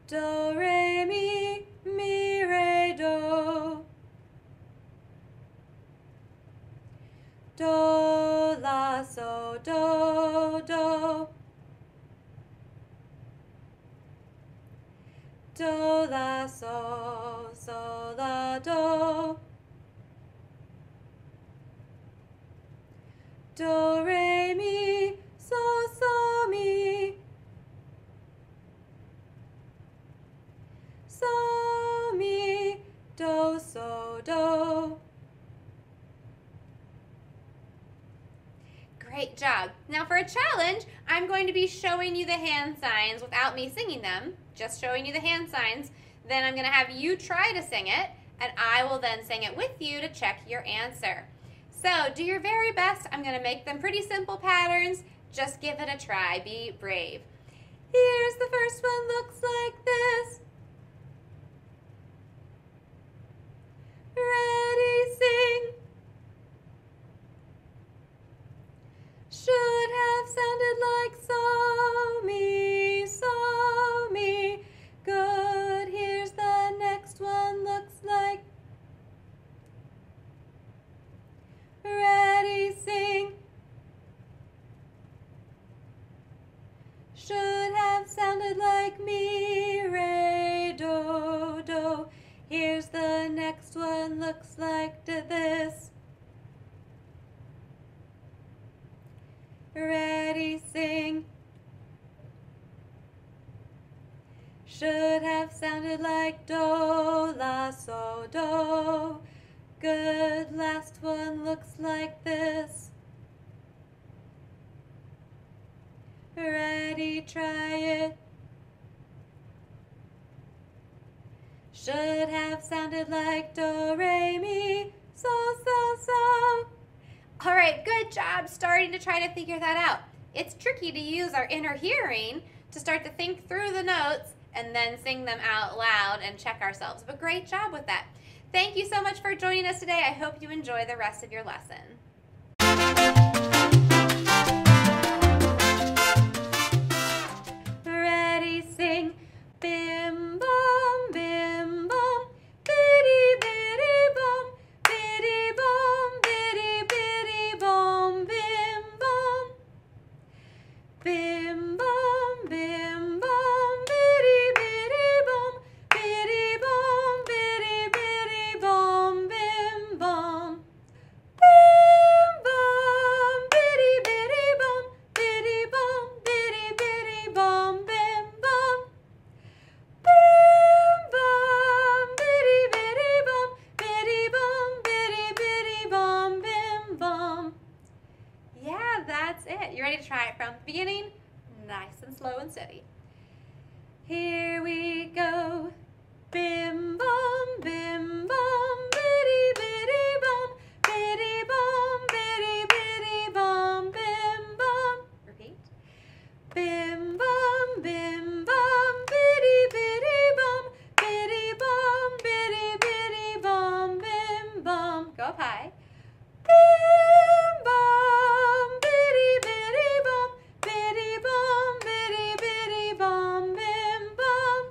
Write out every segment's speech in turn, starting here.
Do, re, mi, re, do. Do, la, so, do, do. Do, la, so, so, la, do. Do, re, mi, so, so, mi. So, mi, do, so, do. Great job. Now for a challenge, I'm going to be showing you the hand signs without me singing them, just showing you the hand signs. Then I'm going to have you try to sing it, and I will then sing it with you to check your answer. So do your very best. I'm going to make them pretty simple patterns. Just give it a try. Be brave. Here's the first one, looks like this. Ready, sing. Should have sounded like so, me. Good, here's the next one, looks like. Ready, sing. Should have sounded like mi, re, do, do. Here's the next one, looks like this. Ready, sing. Should have sounded like do, la, so, do. Good, last one looks like this. Ready, try it. Should have sounded like do, re, mi, so, so, so. All right, good job starting to try to figure that out. It's tricky to use our inner hearing to start to think through the notes and then sing them out loud and check ourselves. But great job with that. Thank you so much for joining us today. I hope you enjoy the rest of your lesson. Ready, sing. Bim, bom, bim, bom, biddy, biddy, bom, biddy, bom, biddy, biddy, bom, bim, bom. Bim, bom, bim, bom, biddy, biddy, bom, biddy, bom, biddy, biddy, bom, bim, bom. Bim, bom, biddy, biddy, bom, biddy, bom, biddy, biddy, bom, bim, bom. Bim, bom, biddy, biddy, bom, biddy, bom, biddy, biddy, bom, bim, bom. Yeah, that's it. You ready to try it from the beginning? Nice and slow and steady. Here we go. Bim, bom, biddy, biddy, bom, biddy, bom, biddy, biddy, bom, bim, bom. Repeat. Bim, bom, biddy, biddy, bom, biddy, bom, biddy, biddy, bom, bim, bom. Go up high. Bim, bom, biddy, biddy, bom, biddy, bom, biddy, biddy, bom, bim, bom.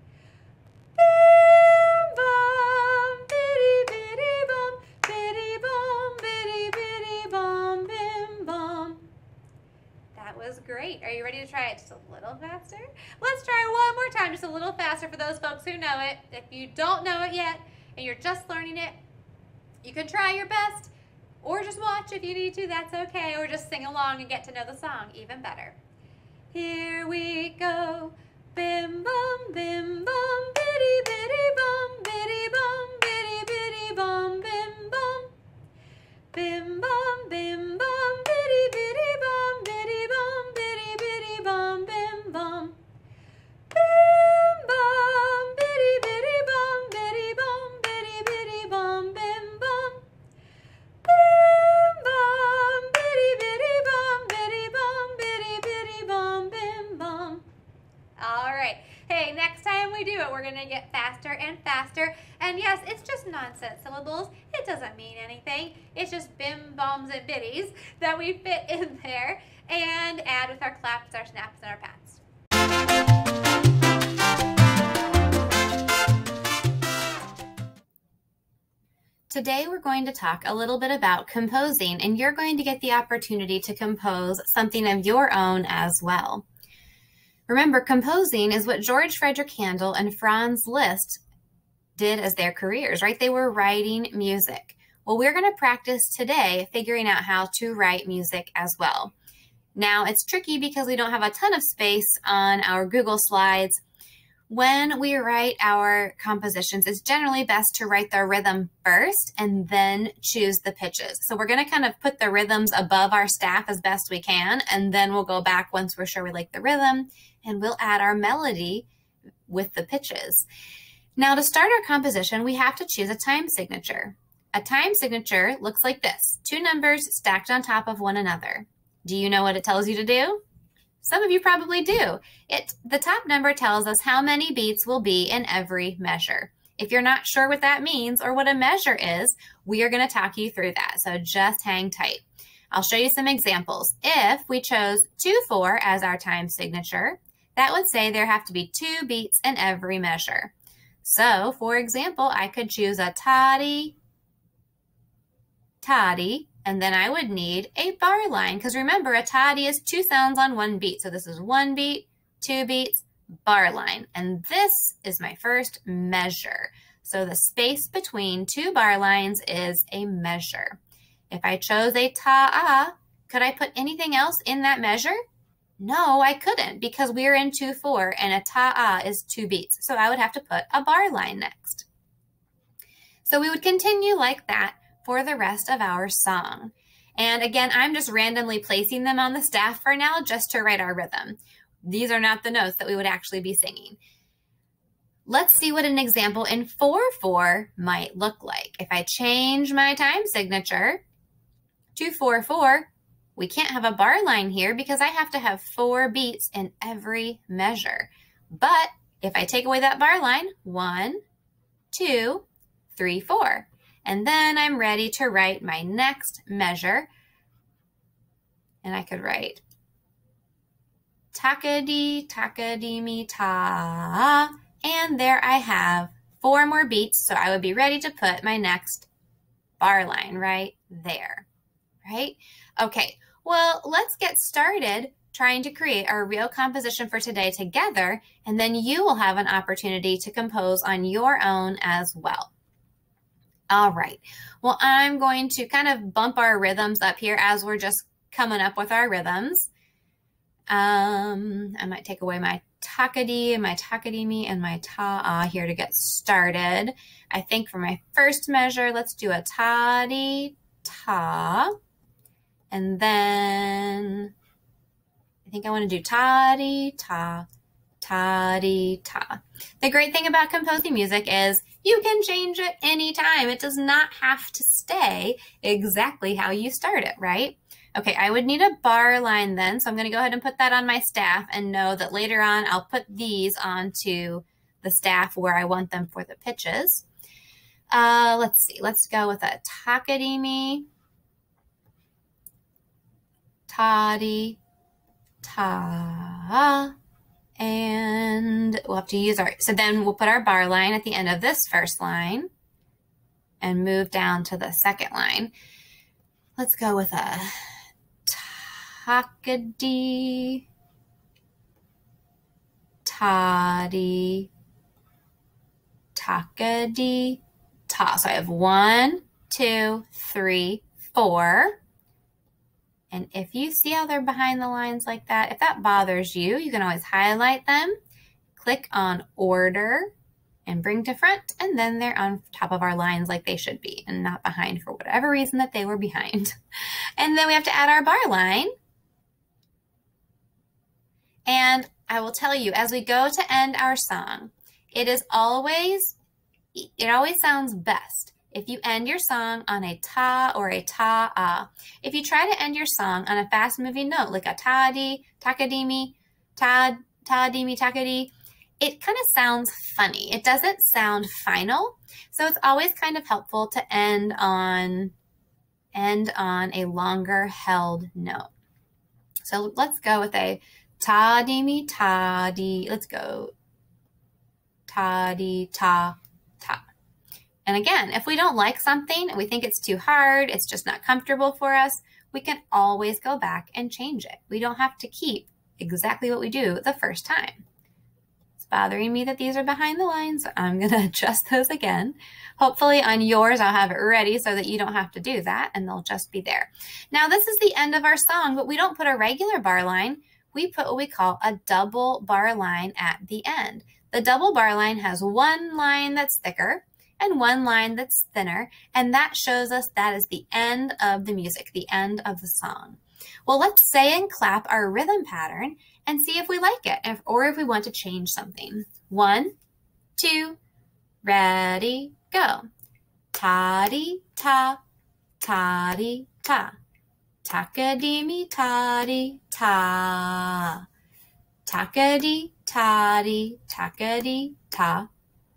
Bim, bom, biddy, biddy, bom, biddy, bom, biddy, biddy, bom, bim, bom. That was great. Are you ready to try it just a little faster? Let's try one more time, just a little faster for those folks who know it. If you don't know it yet and you're just learning it, you can try your best or just watch if you need to, that's okay, or just sing along and get to know the song even better. Here we go. Bim, bom, biddy, biddy, bom, biddy, bom, biddy, biddy, bom, bim, bom. Bim, bom, biddy, biddy, bom, biddy, bom, biddy, biddy, bom, bim, bom. Bim, bom, biddy, biddy, bom, biddy, bom, biddy, biddy, bom, bim, bom. Bim, bom, biddy, biddy, bom, biddy, bom, biddy, biddy, bom, bim, bom. All right. Hey, next time we do it, we're going to get faster and faster. And yes, it's just nonsense syllables. It doesn't mean anything. It's just bim, boms, and biddies that we fit in there and add with our claps, our snaps, and our pats. Today we're going to talk a little bit about composing, and you're going to get the opportunity to compose something of your own as well. Remember, composing is what George Frederick Handel and Franz Liszt did as their careers, right? They were writing music. Well, we're going to practice today figuring out how to write music as well. Now, it's tricky because we don't have a ton of space on our Google Slides. When we write our compositions, it's generally best to write the rhythm first and then choose the pitches. So we're going to kind of put the rhythms above our staff as best we can, and then we'll go back once we're sure we like the rhythm, and we'll add our melody with the pitches. Now, to start our composition, we have to choose a time signature. A time signature looks like this: 2 numbers stacked on top of one another. Do you know what it tells you to do? Some of you probably do. The top number tells us how many beats will be in every measure. If you're not sure what that means or what a measure is, we are going to talk you through that, so just hang tight. I'll show you some examples. If we chose 2/4 as our time signature, that would say there have to be 2 beats in every measure. So, for example, I could choose a toddy, toddy, and then I would need a bar line, because remember, a toddy is 2 sounds on 1 beat. So this is 1 beat, 2 beats, bar line. And this is my first measure. So the space between 2 bar lines is a measure. If I chose a ta-ah, could I put anything else in that measure? No, I couldn't, because we're in 2/4 and a ta-ah is 2 beats. So I would have to put a bar line next. So we would continue like that for the rest of our song. And again, I'm just randomly placing them on the staff for now just to write our rhythm. These are not the notes that we would actually be singing. Let's see what an example in 4/4 might look like. If I change my time signature to 4/4, we can't have a bar line here because I have to have 4 beats in every measure. But if I take away that bar line, 1, 2, 3, 4. And then I'm ready to write my next measure. And I could write takadi, takadi me ta. And there I have 4 more beats. So I would be ready to put my next bar line right there, right? Okay, well, let's get started trying to create our real composition for today together. And then you will have an opportunity to compose on your own as well. All right, well, I'm going to kind of bump our rhythms up here as we're just coming up with our rhythms. I might take away my takadi and my takadimi and my ta here to get started. I think for my first measure, let's do a tadi ta. And then I think I want to do tadi ta, tadi ta. The great thing about composing music is you can change it anytime. It does not have to stay exactly how you start it, right? Okay, I would need a bar line then, so I'm going to go ahead and put that on my staff and know that later on I'll put these onto the staff where I want them for the pitches. Let's see, let's go with a takadimi, tadi, ta, and we'll have to use so then we'll put our bar line at the end of this first line and move down to the second line. Let's go with a takadi, tadi, takadi, ta. So I have 1, 2, 3, 4. And if you see how they're behind the lines like that, if that bothers you, you can always highlight them, click on order, and bring to front, and then they're on top of our lines like they should be and not behind for whatever reason that they were behind. And then we have to add our bar line. And I will tell you, as we go to end our song, it always sounds best if you end your song on a ta or a ta-ah. If you try to end your song on a fast-moving note, like a ta-di, takadimi, ta-dimi, takadi, it kind of sounds funny. It doesn't sound final. So it's always kind of helpful to end on a longer held note. So let's go with a ta-dimi, ta-di. Let's go ta-di, ta, ta. And again, if we don't like something, we think it's too hard, it's just not comfortable for us, we can always go back and change it. We don't have to keep exactly what we do the first time. It's bothering me that these are behind the line, so I'm going to adjust those again. Hopefully on yours, I'll have it ready so that you don't have to do that, and they'll just be there. Now, this is the end of our song, but we don't put a regular bar line. We put what we call a double bar line at the end. The double bar line has one line that's thicker and one line that's thinner, and that shows us that is the end of the music, the end of the song. Well, let's say and clap our rhythm pattern and see if we like it, or if we want to change something. 1, 2, ready, go. Ta-dee-ta, ta-dee-ta, taka-dee-me-ta-dee-ta, taka-dee-ta-dee, taka-dee-ta,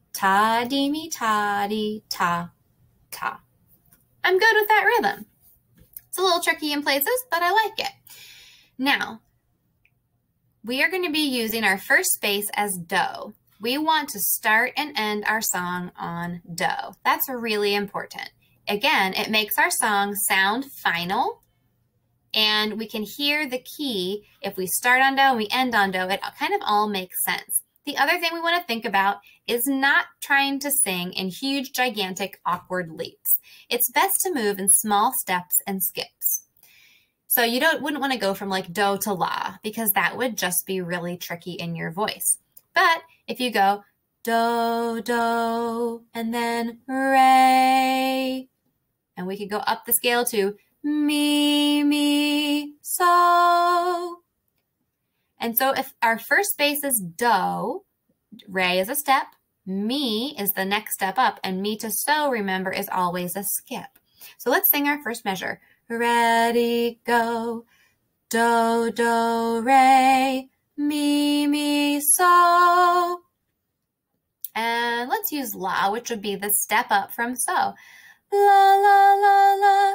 ta-dee-me-ta-dee-ta-ta. I'm good with that rhythm. It's a little tricky in places, but I like it. Now, we are going to be using our first space as do. We want to start and end our song on do. That's really important. Again, it makes our song sound final, and we can hear the key. If we start on do and we end on do, it kind of all makes sense. The other thing we want to think about is not trying to sing in huge, gigantic, awkward leaps. It's best to move in small steps and skips. So you wouldn't want to go from like do to la, because that would just be really tricky in your voice. But if you go do, do, and then re, and we could go up the scale to mi, mi, so. And so if our first space is do, re is a step, mi is the next step up, and mi to so, remember, is always a skip. So let's sing our first measure. Ready, go, do, do, re, mi, mi, so. And let's use la, which would be the step up from so. La, la, la, la,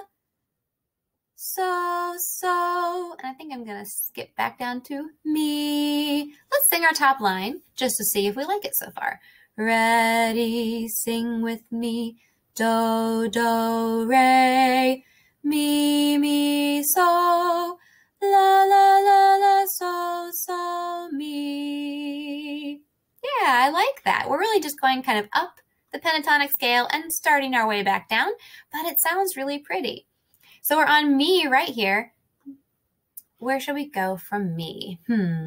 so, so. And I think I'm going to skip back down to mi. Let's sing our top line just to see if we like it so far. Ready, sing with me, do, do, re, mi, mi, so, la, la, la, la, so, so, mi. Yeah, I like that. We're really just going kind of up the pentatonic scale and starting our way back down, but it sounds really pretty. So we're on mi right here. Where should we go from mi?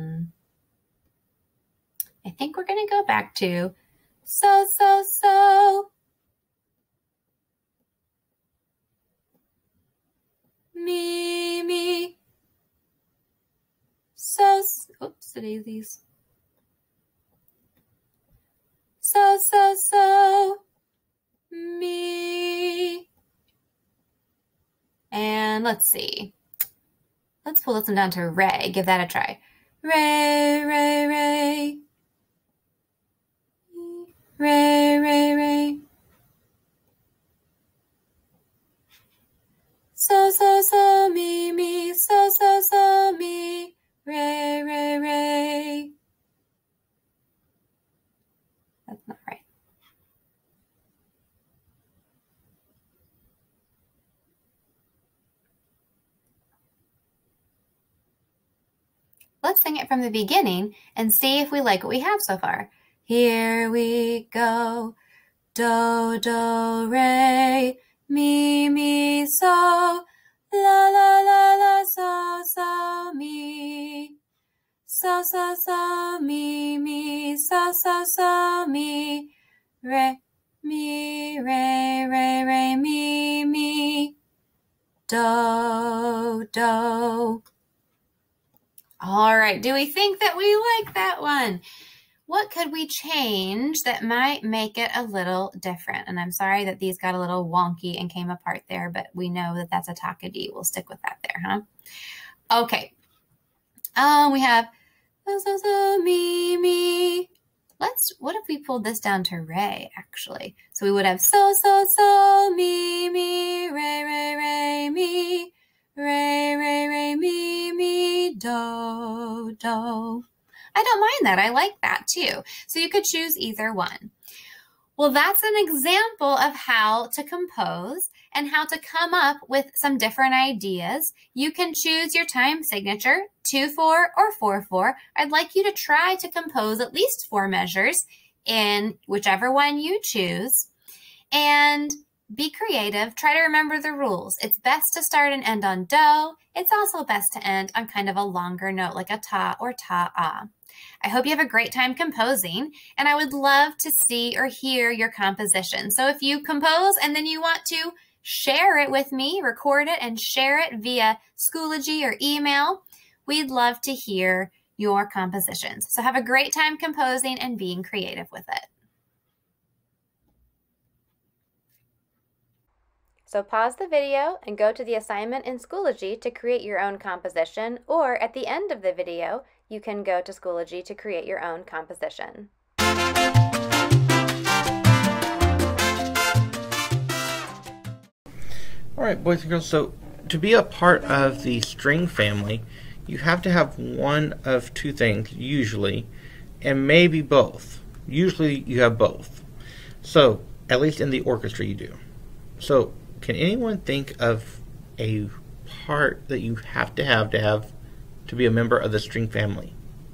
I think we're going to go back to so, so, so. Mi, mi. So, oops, daisies. So, so, so. Mi. And let's see. Let's pull this one down to re. Give that a try. Re, re, re. Re, re, re. So, so, so, mi, mi. So, so, so, mi. Re, re, re. That's not right. Let's sing it from the beginning and see if we like what we have so far. Here we go. Do, do, re, mi, mi, so. La, la, la, la, so, so, mi. So, so, so, mi, mi, so, so, so, mi. Re, mi, re, re, re, mi, mi. Do, do. All right, do we think that we like that one? What could we change that might make it a little different? And I'm sorry that these got a little wonky and came apart there, but we know that that's a taka-dee. We'll stick with that there, huh? Okay. We have so, so, so, mi, mi. What if we pulled this down to re, actually? So we would have so, so, so, mi, mi, re, re, re, mi. Re, re, re, mi, mi, do, do. I don't mind that. I like that too. So you could choose either one. Well, that's an example of how to compose and how to come up with some different ideas. You can choose your time signature, 2/4 or 4/4. I'd like you to try to compose at least 4 measures in whichever one you choose. And be creative. Try to remember the rules. It's best to start and end on do. It's also best to end on kind of a longer note like a ta or ta-ah. I hope you have a great time composing, and I would love to see or hear your composition. So if you compose and then you want to share it with me, record it and share it via Schoology or email, we'd love to hear your compositions. So have a great time composing and being creative with it. So pause the video and go to the assignment in Schoology to create your own composition, or at the end of the video, you can go to Schoology to create your own composition. All right, boys and girls, so to be a part of the string family, you have to have one of two things, usually, and maybe both. Usually you have both. So, at least in the orchestra you do. So, can anyone think of a part that you have to be a member of the string family?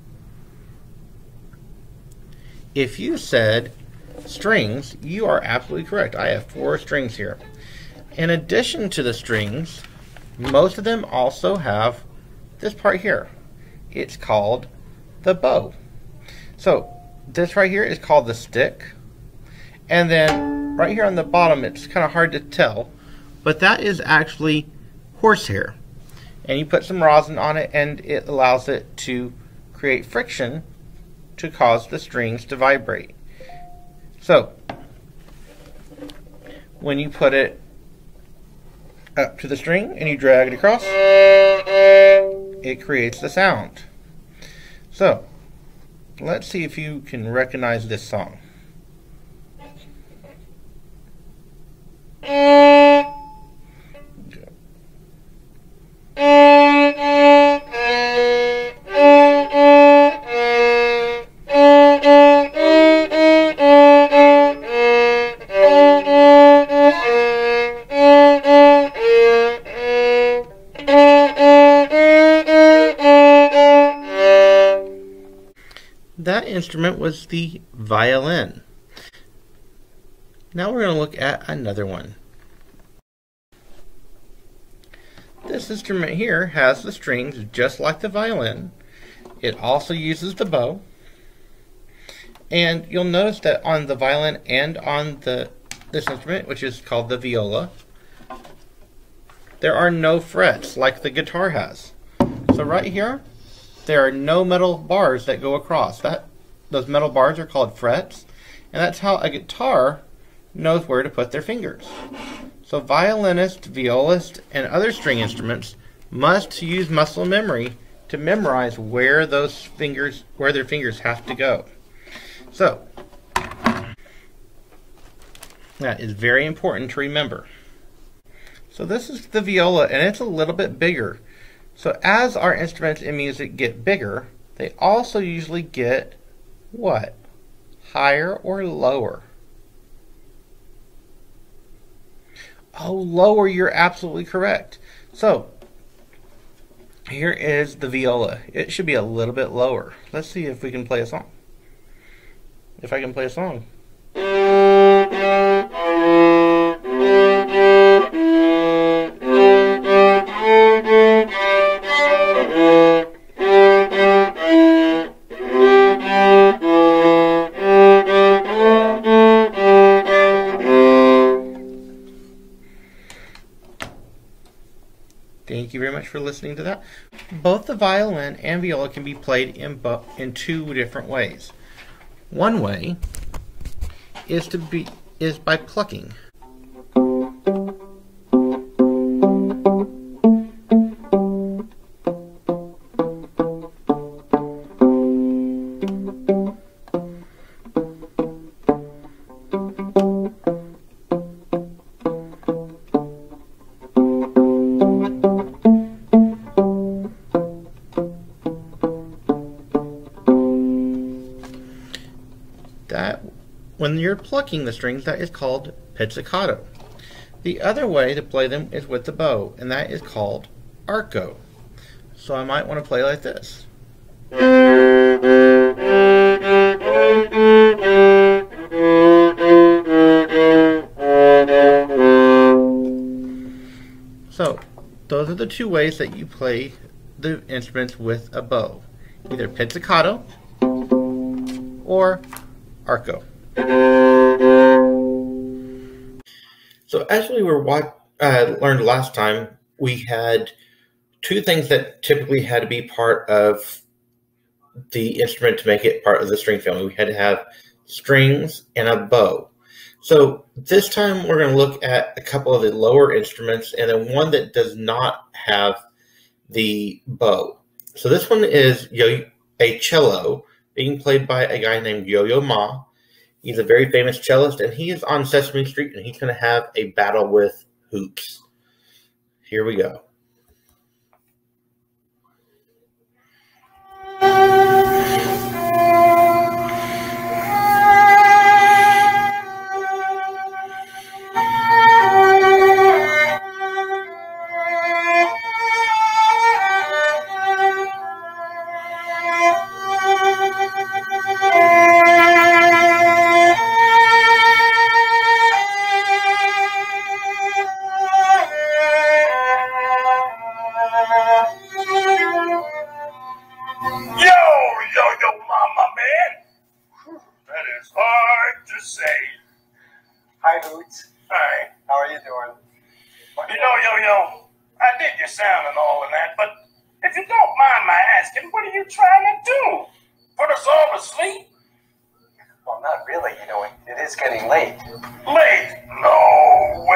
If you said strings, you are absolutely correct. I have 4 strings here. In addition to the strings, most of them also have this part here. It's called the bow. So this right here is called the stick. And then right here on the bottom, it's kind of hard to tell, but that is actually horsehair. And you put some rosin on it and it allows it to create friction to cause the strings to vibrate. So when you put it up to the string and you drag it across, it creates the sound. So let's see if you can recognize this song. That instrument was the violin. Now we're going to look at another one. This instrument here has the strings just like the violin. It also uses the bow. And you'll notice that on the violin and on this instrument, which is called the viola, there are no frets like the guitar has. So right here, there are no metal bars that go across. Those metal bars are called frets, and that's how a guitar knows where to put their fingers. So violinists, violists, and other string instruments must use muscle memory to memorize where their fingers have to go. So that is very important to remember. So this is the viola, and it's a little bit bigger. So as our instruments in music get bigger, they also usually get what? Higher or lower? Oh, lower, you're absolutely correct. So here is the viola. It should be a little bit lower. Let's see if we can play a song. If I can play a song. Thank you very much for listening to that. Both the violin and viola can be played in 2 different ways. One way is by plucking. when you're plucking the strings, that is called pizzicato. The other way to play them is with the bow, and that is called arco. So I might want to play like this. So those are the two ways that you play the instruments with a bow. Either pizzicato or arco. So as we were learned last time, we had two things that typically had to be part of the instrument to make it part of the string family. We had to have strings and a bow. So this time we're going to look at a couple of the lower instruments and then one that does not have the bow. So this one is a cello being played by a guy named Yo-Yo Ma. He's a very famous cellist, and he is on Sesame Street, and he's going to have a battle with hoops. Here we go. Hi, Hoots. Hi. How are you doing? Yo, I dig your sound and all of that, but if you don't mind my asking, what are you trying to do? Put us all to sleep? Well, not really. It is getting late. Late? No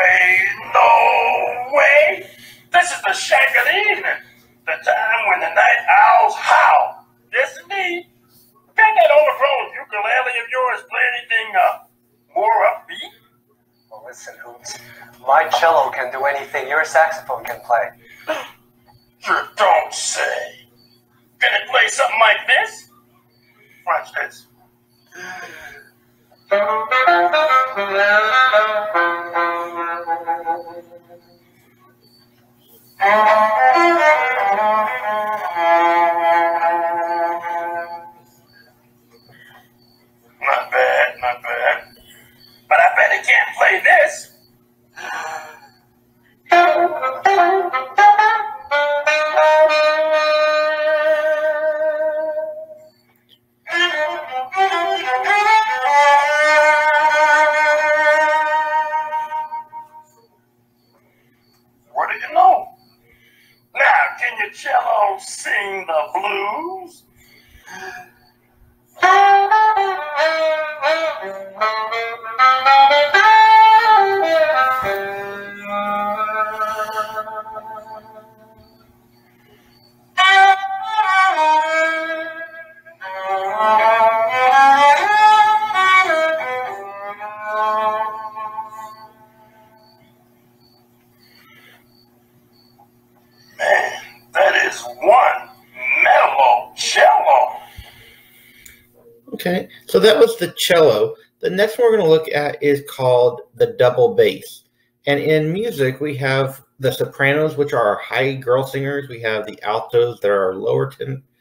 way. This is the shack of the evening. The time when the night owls howl. Yes, indeed. Can that overgrown ukulele of yours play anything more upbeat? Well, listen, Hoots. My cello can do anything your saxophone can play. You don't say. Can it play something like this? Watch this. Not bad. But I bet it can't play this. What do you know? Now, can your cello sing the blues? Man, that is one mellow cello. Okay, so that was the cello. The next one we're going to look at is called the double bass. And in music, we have the sopranos, which are our high girl singers. We have the altos that are our lower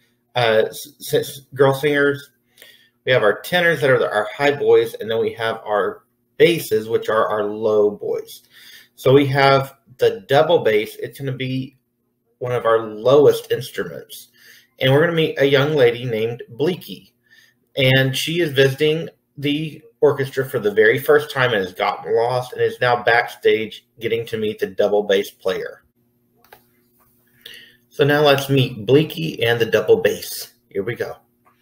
girl singers. We have our tenors that are our high boys. And then we have our basses, which are our low boys. So we have the double bass. It's going to be one of our lowest instruments. And we're going to meet a young lady named Bleaky. And she is visiting the orchestra for the very first time and has gotten lost and is now backstage getting to meet the double bass player. So now let's meet Bleaky and the double bass. Here we go.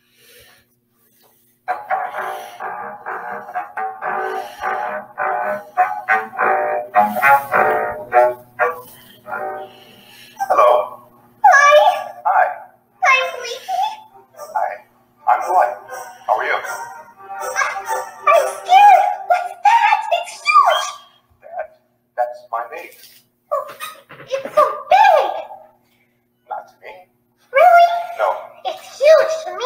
Hello. Hi. Hi. Hi, Bleaky. Hi. I'm Roy. How are you? I'm scared. What's that? It's huge. That's my bass. Oh, it's so big. Not to me. Really? No. It's huge to me.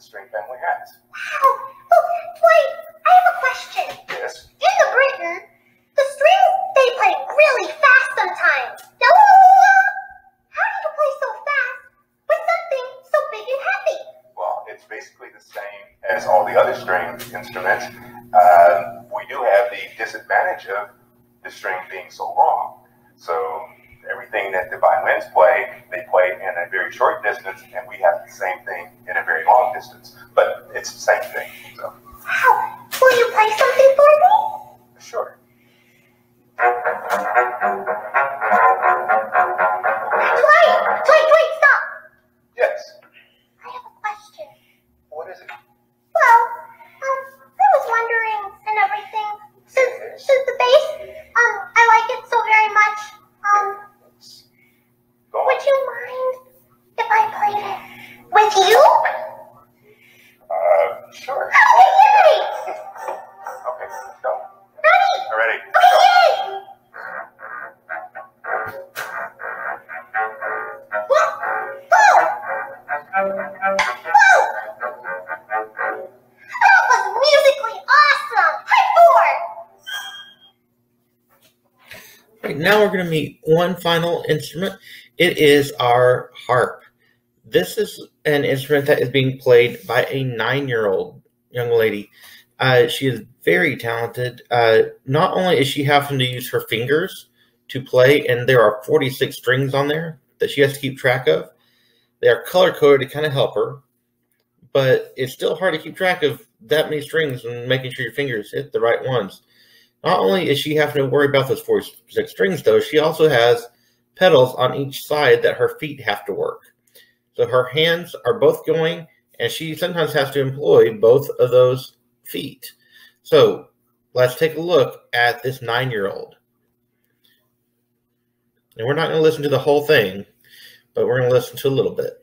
string family has. Wow. Oh, wait, I have a question. Yes. In the Britain, the strings, they play really fast sometimes. No, how do you play so fast with something so big and heavy? Well, it's basically the same as all the other string instruments. We do have the disadvantage of the string being so long. So everything that the violins play, they play in a very short distance, and we have the same thing in a very long distance. But it's the same thing. So. Wow. Will you play something for me? Sure. Wait, stop. Yes. I have a question. What is it? Well, I was wondering and everything. Since the bass, I like it so very much. Go on. Would you mind if I played it with you? Sure. Okay, yay! Okay, let's go. Ready? Ready? Okay, yay! That was musically awesome! High four! Right, now we're going to meet one final instrument. It is our harp. This is an instrument that is being played by a 9-year-old young lady. She is very talented. Not only is she having to use her fingers to play, and there are 46 strings on there that she has to keep track of. They are color-coded to kind of help her, but it's still hard to keep track of that many strings and making sure your fingers hit the right ones. Not only is she having to worry about those 46 strings, though, she also has pedals on each side that her feet have to work. So her hands are both going, and she sometimes has to employ both of those feet. So let's take a look at this 9-year-old. And we're not going to listen to the whole thing, but we're going to listen to a little bit.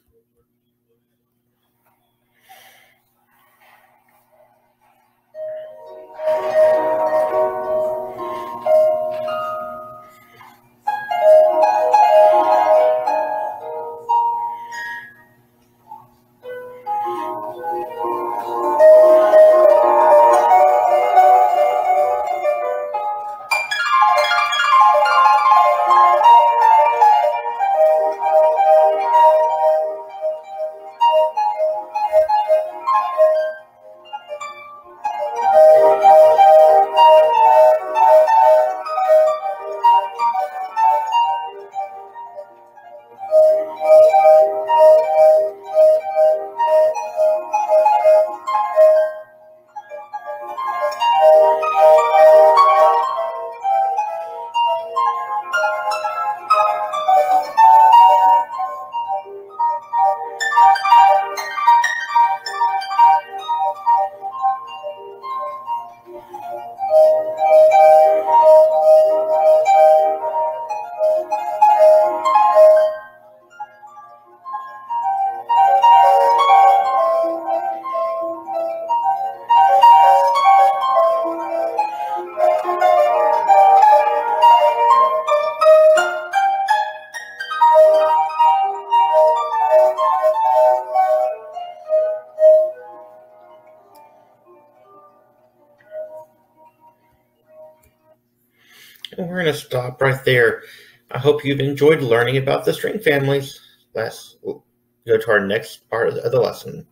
And we're going to stop right there. I hope you've enjoyed learning about the string families. Let's go to our next part of the lesson.